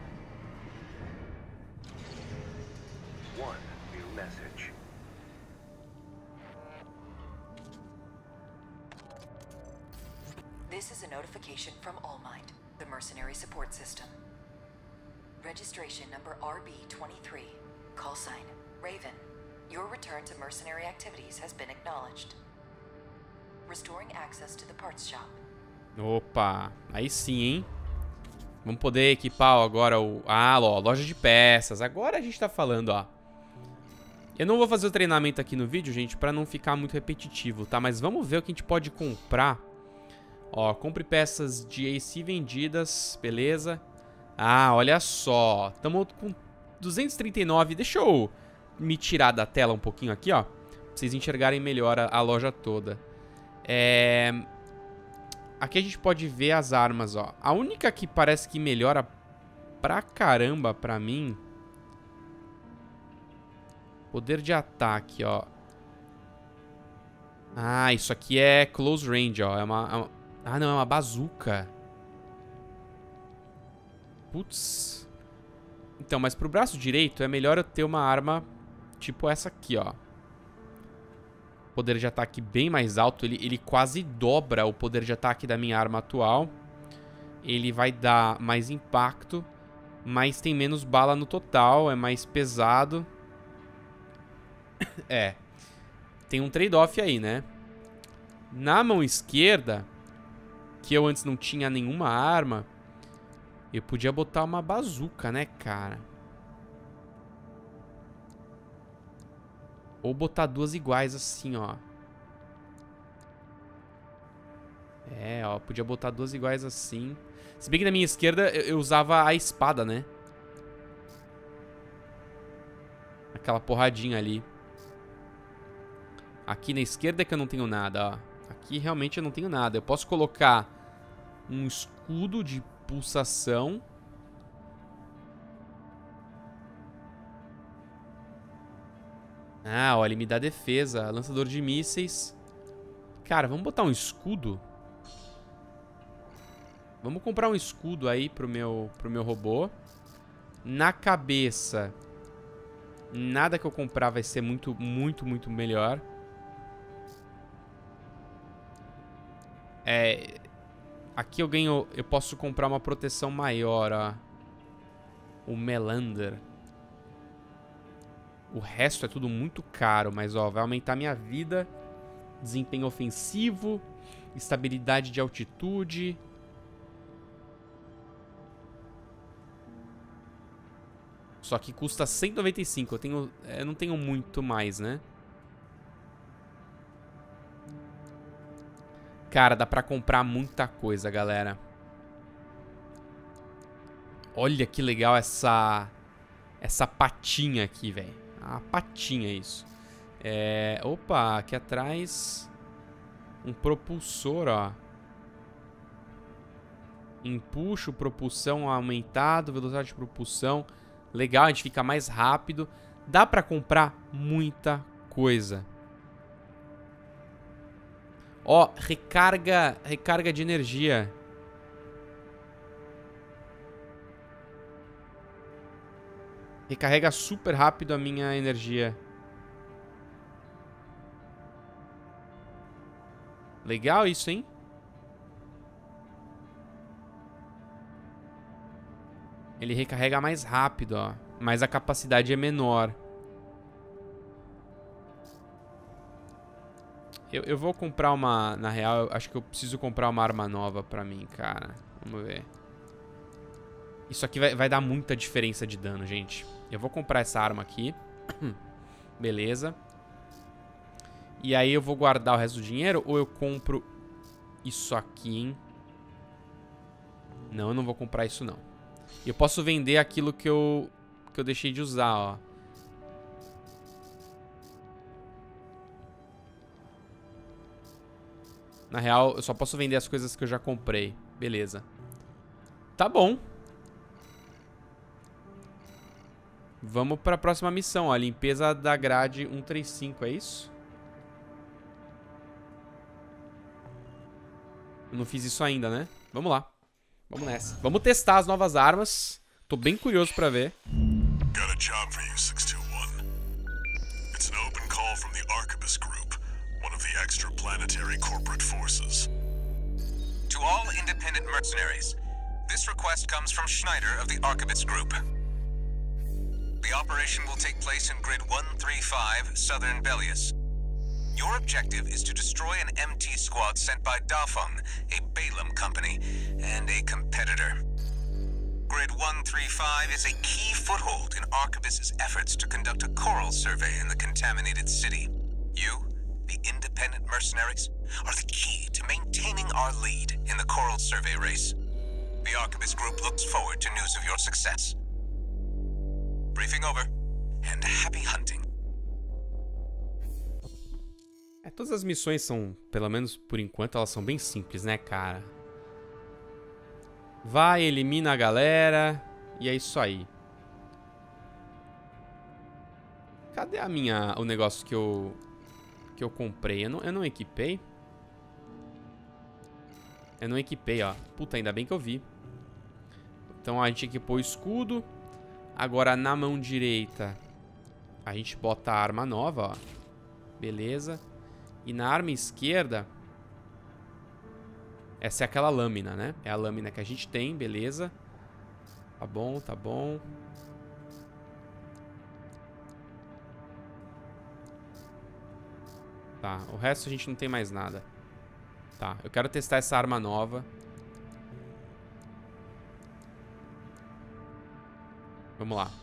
This is a notification from All Might, the mercenary support system. Registration number RB23. Call sign, Raven. Your return to mercenary activities has been acknowledged. Restoring access to the parts shop. Opa, aí sim, hein? Vamos poder equipar agora o... Ah, ó, loja de peças. Agora a gente tá falando, ó. Eu não vou fazer o treinamento aqui no vídeo, gente, pra não ficar muito repetitivo, tá? Mas vamos ver o que a gente pode comprar. Ó, compre peças de AC vendidas, beleza. Ah, olha só. Tamo com 239. Deixa eu me tirar da tela um pouquinho aqui, ó. Pra vocês enxergarem melhor a loja toda. Aqui a gente pode ver as armas, ó. A única que parece que melhora pra caramba pra mim... Poder de ataque, ó. Ah, isso aqui é close range, ó. Ah, não, é uma bazuca. Putz. Então, mas pro braço direito é melhor eu ter uma arma tipo essa aqui, ó. Poder de ataque bem mais alto. Ele quase dobra o poder de ataque da minha arma atual. Ele vai dar mais impacto, mas tem menos bala no total. É mais pesado. Tem um trade-off aí, né? Na mão esquerda, que eu antes não tinha nenhuma arma, eu podia botar uma bazuca, né, cara? Ou botar duas iguais assim, ó. Ó, podia botar duas iguais assim. Se bem que na minha esquerda eu usava a espada, né? Aquela porradinha ali. Aqui na esquerda é que eu não tenho nada, ó. Aqui realmente eu não tenho nada. Eu posso colocar um escudo de pulsação. Ah, ó, ele me dá defesa. Lançador de mísseis. Cara, vamos botar um escudo. Vamos comprar um escudo aí pro meu robô. Na cabeça, nada que eu comprar vai ser muito, muito, muito melhor. Aqui eu ganho... Eu posso comprar uma proteção maior, ó. O Melander. O resto é tudo muito caro, mas, ó, vai aumentar minha vida. Desempenho ofensivo. Estabilidade de altitude. Só que custa 195. Eu não tenho muito mais, né? Cara, dá pra comprar muita coisa, galera. Olha que legal essa patinha aqui, velho. A patinha, isso. Opa, aqui atrás um propulsor, ó. Empuxo, propulsão aumentado, velocidade de propulsão. Legal, a gente fica mais rápido. Dá pra comprar muita coisa. Ó, recarga de energia. Recarrega super rápido a minha energia. Legal isso, hein? Ele recarrega mais rápido, ó. Mas a capacidade é menor. Eu vou comprar uma... Na real, eu acho que eu preciso comprar uma arma nova pra mim, cara. Vamos ver. Isso aqui vai dar muita diferença de dano, gente. Eu vou comprar essa arma aqui. Beleza. E aí eu vou guardar o resto do dinheiro ou eu compro isso aqui, hein? Não, eu não vou comprar isso, não. Eu posso vender aquilo que eu deixei de usar, ó. Na real, eu só posso vender as coisas que eu já comprei. Beleza. Tá bom. Vamos pra próxima missão, ó. Limpeza da grade 135, é isso? Eu não fiz isso ainda, né? Vamos lá. Vamos nessa. Vamos testar as novas armas. Tô bem curioso pra ver. Got a job for you, 621. It's an open call from the Arquebus Group, one of the extraplanetary corporate forces. To all independent mercenaries, this request comes from Schneider of the Arquebus Group. The operation will take place in Grid 135, Southern Bellius. Your objective is to destroy an MT squad sent by Dafeng, a Balaam company, and a competitor. Grid 135 is a key foothold in Arquebus's efforts to conduct a coral survey in the contaminated city. You, the independent mercenaries, are the key to maintaining our lead in the coral survey race. The Arquebus group looks forward to news of your success. Briefing over, and happy hunting. Todas as missões são, pelo menos por enquanto, elas são bem simples, né, cara? Vai, elimina a galera, e é isso aí. Cadê o negócio que eu comprei? Eu não equipei? Eu não equipei, ó. Puta, ainda bem que eu vi. Então a gente equipou o escudo. Agora na mão direita a gente bota a arma nova, ó. Beleza. E na arma esquerda, essa é aquela lâmina, né? É a lâmina que a gente tem, beleza. Tá bom, tá bom. Tá, o resto a gente não tem mais nada. Tá, eu quero testar essa arma nova. Vamos lá.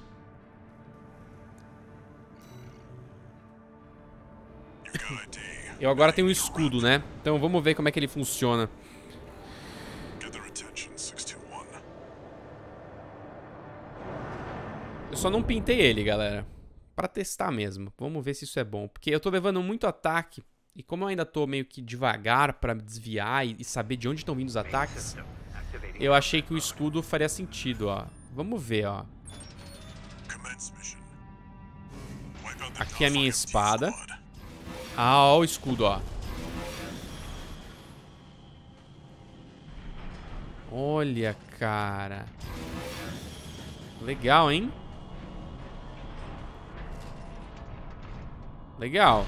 Eu agora tenho um escudo, né? Então vamos ver como é que ele funciona. Eu só não pintei ele, galera. Pra testar mesmo. Vamos ver se isso é bom. Porque eu tô levando muito ataque. E como eu ainda tô meio que devagar pra desviar e saber de onde estão vindo os ataques, eu achei que o escudo faria sentido, ó. Vamos ver, ó. Aqui é a minha espada. Ah, ó o escudo, ó. Olha, cara. Legal, hein? Legal.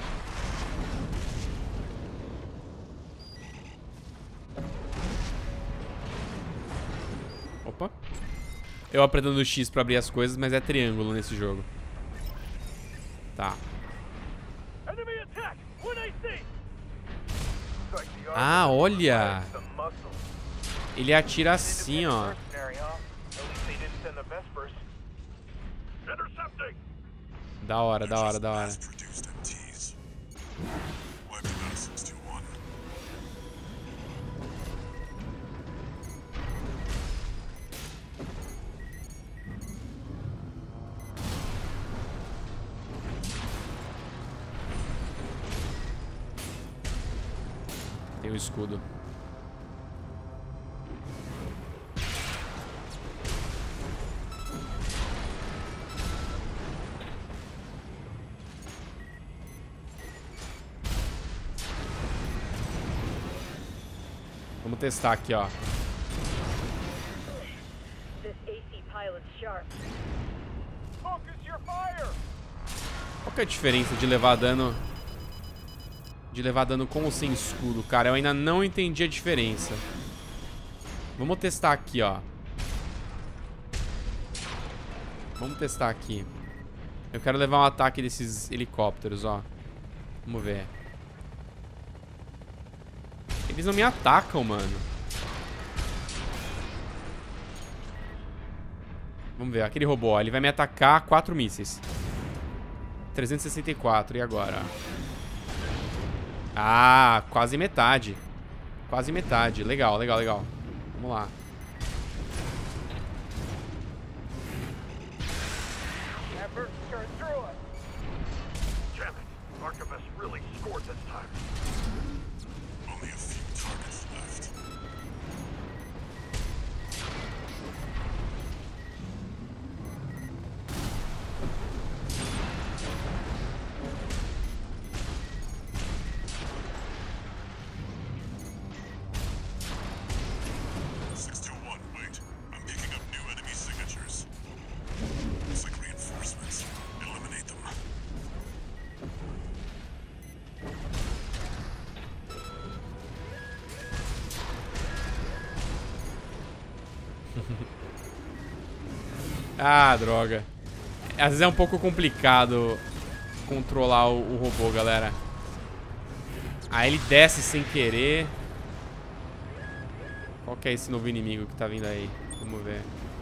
Opa. Eu aprendendo o X pra abrir as coisas, mas é triângulo nesse jogo. Tá. Ah, olha. Ele atira assim, ó. Da hora, da hora, da hora. Tem o escudo. Vamos testar aqui, ó. Qual que é a diferença de levar dano com ou sem escudo, cara? Eu ainda não entendi a diferença. Vamos testar aqui, ó. Vamos testar aqui. Eu quero levar um ataque desses helicópteros, ó. Vamos ver. Eles não me atacam, mano. Vamos ver, aquele robô, ó, ele vai me atacar 4 mísseis. 364, e agora? Ah, quase metade. Quase metade, legal, legal, legal. Vamos lá. Ah, droga. Às vezes é um pouco complicado controlar o robô, galera. Aí ele desce sem querer. Qual que é esse novo inimigo que tá vindo aí? Vamos ver.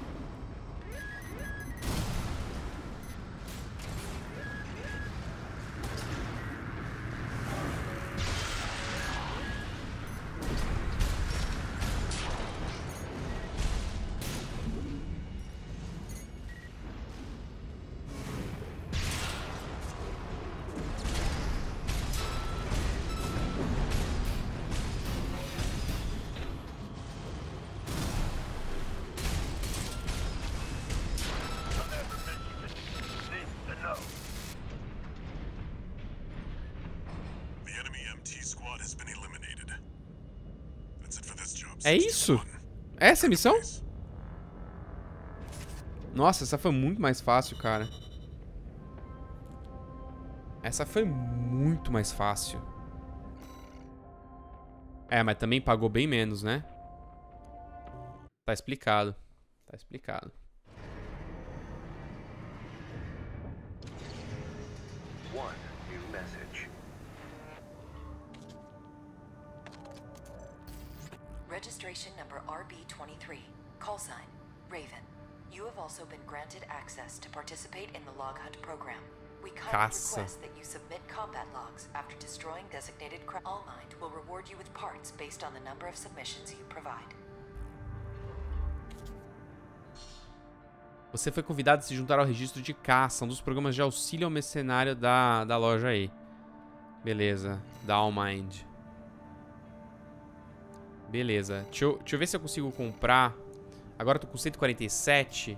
É isso? Essa é a missão? Nossa, essa foi muito mais fácil, cara. Essa foi muito mais fácil. É, mas também pagou bem menos, né? Tá explicado. Tá explicado. Registration number RB23. Call sign, Raven. You have also been granted access to participate in the log hunt program. We kindly request that you submit combat logs after destroying designated crimes. Allmind will reward you with parts based on the number of submissions you provide. Você foi convidado a se juntar ao registro de caça, um dos programas de auxílio ao mercenário da loja aí. Beleza, da Allmind. Beleza, deixa eu ver se eu consigo comprar. Agora eu tô com 147.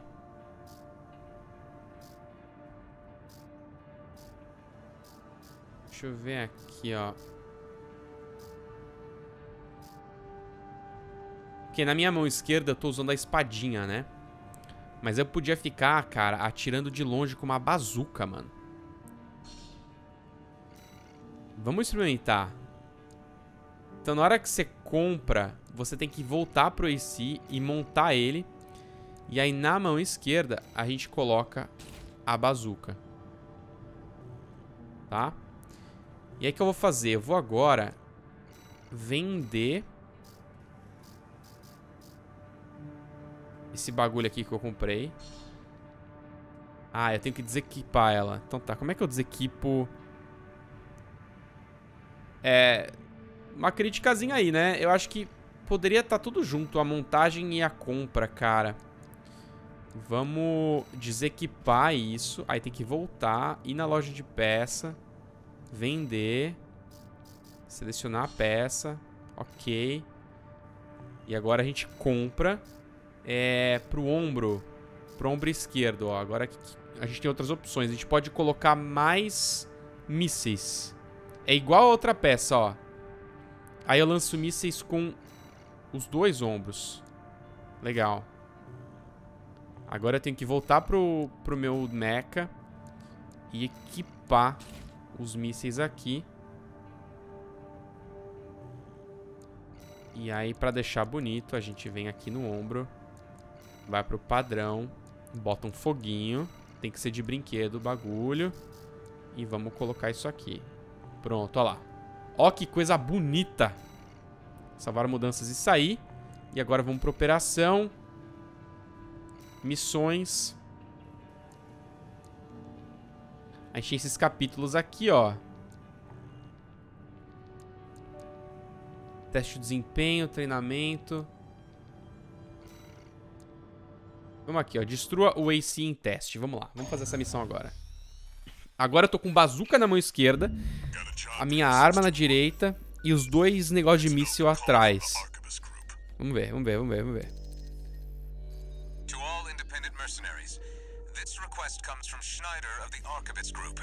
Deixa eu ver aqui, ó. Porque na minha mão esquerda eu tô usando a espadinha, né? Mas eu podia ficar, cara, atirando de longe com uma bazuca, mano. Vamos experimentar. Então, na hora que você compra, você tem que voltar pro AC e montar ele. E aí, na mão esquerda, a gente coloca a bazuca. Tá? E aí, o que eu vou fazer? Eu vou agora vender esse bagulho aqui que eu comprei. Ah, eu tenho que desequipar ela. Então tá, como é que eu desequipo? Uma criticazinha aí, né? Eu acho que poderia estar tudo junto, a montagem e a compra, cara. Vamos desequipar isso. Aí tem que voltar, ir na loja de peça, vender, selecionar a peça, ok. E agora a gente compra pro ombro esquerdo, ó. Agora a gente tem outras opções. A gente pode colocar mais mísseis. É igual a outra peça, ó. Aí eu lanço mísseis com os dois ombros. Legal. Agora eu tenho que voltar pro meu mecha e equipar os mísseis aqui. E aí, pra deixar bonito, a gente vem aqui no ombro, vai pro padrão, bota um foguinho. Tem que ser de brinquedo o bagulho. E vamos colocar isso aqui. Pronto, ó lá. Ó que coisa bonita. Salvar mudanças e sair. E agora vamos para operação. Missões. A gente tem esses capítulos aqui, ó. Teste de desempenho, treinamento. Vamos aqui, ó. Destrua o AC em teste. Vamos lá, vamos fazer essa missão agora. Agora eu tô com bazuca na mão esquerda, a minha arma na direita e os dois negócios de míssil atrás. Vamos ver, vamos ver, vamos ver, vamos ver. To all independent mercenaries, this request comes from Schneider of the Archibits Group.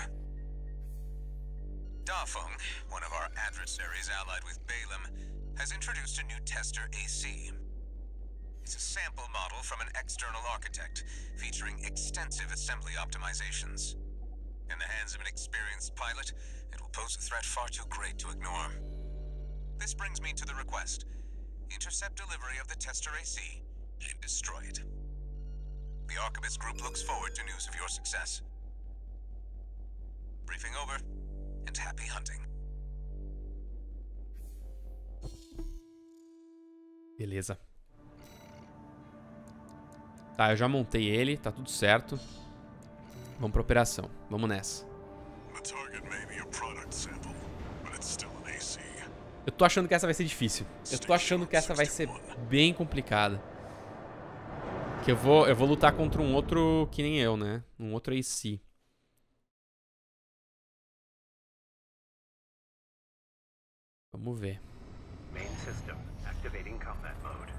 Dafeng, one of our adversaries allied with Balaam, has introduced a new tester AC. It's a sample model from an external architect, featuring extensive assembly optimizations. In the hands of an experienced pilot, it will pose a threat far too great to ignore. This brings me to the request. Intercept delivery of the tester AC and destroy it. The Archibus Group looks forward to news of your success. Briefing over, and happy hunting. Beleza. Tá, eu já montei ele, tá tudo certo. Vamos pra operação, vamos nessa. Eu tô achando que essa vai ser difícil. Eu tô achando que essa vai ser bem complicada. Que eu vou lutar contra um outro que nem eu, né? Um outro AC. Vamos ver. Main system activating combat mode.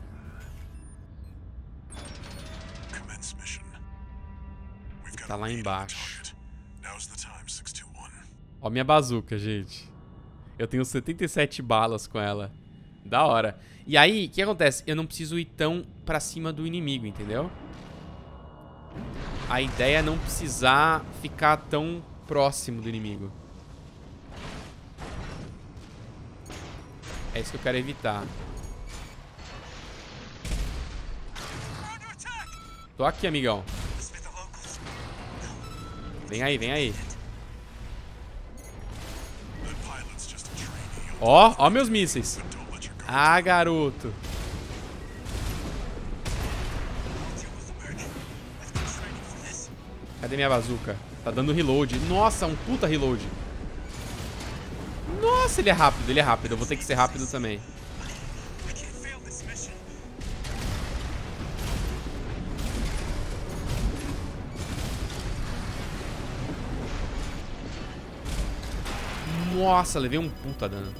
Commence mission. We've got Tá lá a lead on the embaixo. target. Now's the time, 621. Ó minha bazuca, gente. Eu tenho 77 balas com ela. Da hora. E aí, o que acontece? Eu não preciso ir tão pra cima do inimigo, entendeu? A ideia é não precisar ficar tão próximo do inimigo. É isso que eu quero evitar. Tô aqui, amigão. Vem aí, vem aí. Ó, ó meus mísseis. Ah, garoto. Cadê minha bazuca? Tá dando reload. Nossa, um puta reload. Nossa, ele é rápido, ele é rápido. Eu vou ter que ser rápido também. Nossa, levei um puta dano.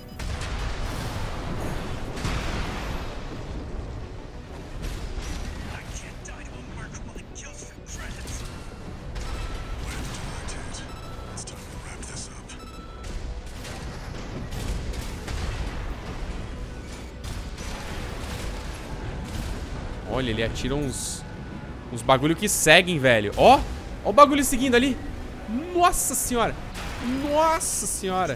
Olha, ele atira uns bagulho que seguem, velho. Ó, ó o bagulho seguindo ali. Nossa senhora. Nossa senhora.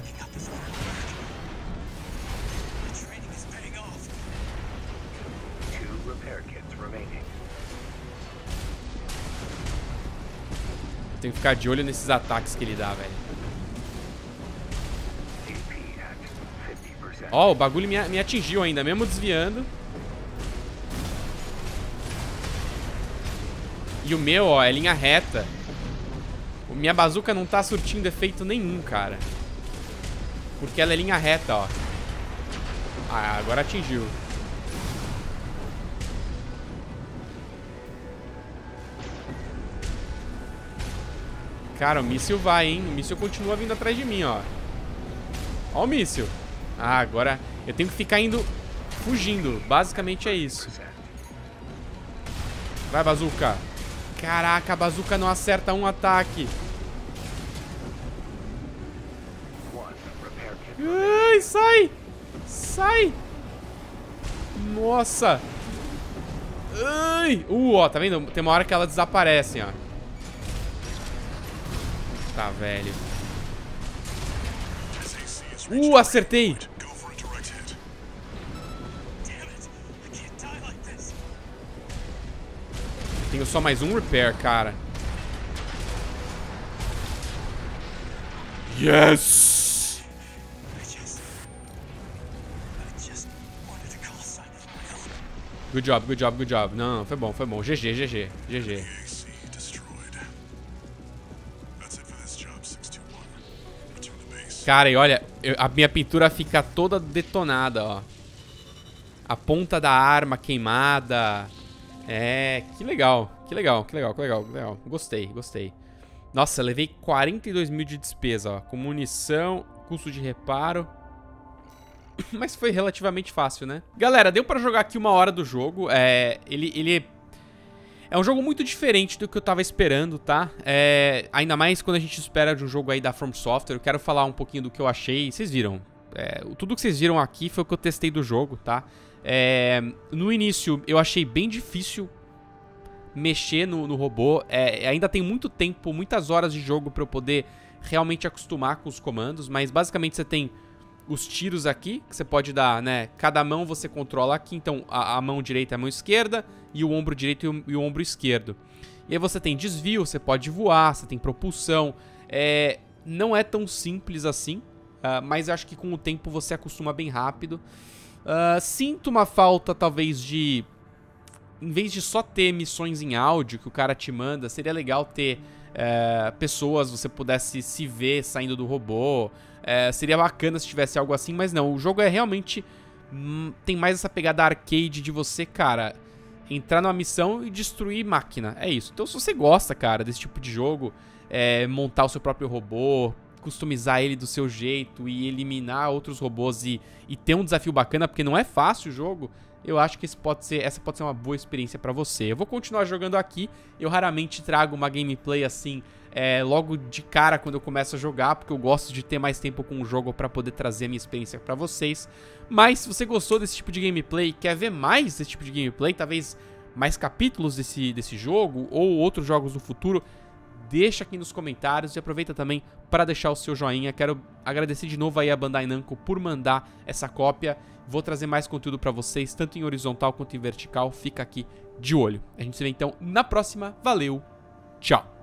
Tenho que ficar de olho nesses ataques que ele dá, velho. Ó, o bagulho me atingiu ainda, mesmo desviando. E o meu, ó, é linha reta. Minha bazuca não tá surtindo efeito nenhum, cara. Porque ela é linha reta, ó. Ah, agora atingiu. Cara, o míssil vai, hein? O míssil continua vindo atrás de mim, ó. Ó o míssil. Ah, agora eu tenho que ficar indo fugindo. Basicamente é isso. Vai, bazuca. Caraca, a bazuca não acerta um ataque. Ai, sai! Sai! Nossa! Ai! Ó, tá vendo? Tem uma hora que ela desaparece, ó. Tá, velho. Acertei! Tenho só mais um repair, cara. Yes! Good job, good job, good job. Não, foi bom, foi bom. GG, GG, GG. Cara, e olha, a minha pintura fica toda detonada, ó. A ponta da arma queimada. É, que legal, que legal, que legal, que legal, que legal. Gostei, gostei. Nossa, levei 42 mil de despesa, ó. Com munição, custo de reparo. Mas foi relativamente fácil, né? Galera, deu pra jogar aqui 1 hora do jogo. Ele é um jogo muito diferente do que eu tava esperando, tá? Ainda mais quando a gente espera de um jogo aí da From Software. Eu quero falar um pouquinho do que eu achei. Vocês viram. Tudo que vocês viram aqui foi o que eu testei do jogo, tá? No início eu achei bem difícil mexer no robô. Ainda tem muito tempo, muitas horas de jogo pra eu poder realmente acostumar com os comandos. Mas basicamente você tem os tiros aqui, que você pode dar, né? Cada mão você controla aqui, então a mão direita é a mão esquerda e o ombro direito e o ombro esquerdo. E aí você tem desvio, você pode voar, você tem propulsão. Não é tão simples assim, mas acho que com o tempo você acostuma bem rápido. Sinto uma falta, talvez, de... Em vez de só ter missões em áudio que o cara te manda, seria legal ter pessoas, você pudesse se ver saindo do robô. Seria bacana se tivesse algo assim, mas não. O jogo é realmente... tem mais essa pegada arcade de você, cara, entrar numa missão e destruir máquina. É isso. Então se você gosta, cara, desse tipo de jogo, montar o seu próprio robô, customizar ele do seu jeito e eliminar outros robôs e ter um desafio bacana, porque não é fácil o jogo, eu acho que essa pode ser uma boa experiência pra você. Eu vou continuar jogando aqui, eu raramente trago uma gameplay assim logo de cara quando eu começo a jogar, porque eu gosto de ter mais tempo com o jogo pra poder trazer a minha experiência pra vocês. Mas se você gostou desse tipo de gameplay, quer ver mais desse tipo de gameplay, talvez mais capítulos desse jogo ou outros jogos no futuro, deixa aqui nos comentários e aproveita também para deixar o seu joinha. Quero agradecer de novo aí a Bandai Namco por mandar essa cópia. Vou trazer mais conteúdo para vocês, tanto em horizontal quanto em vertical. Fica aqui de olho. A gente se vê então na próxima. Valeu, tchau!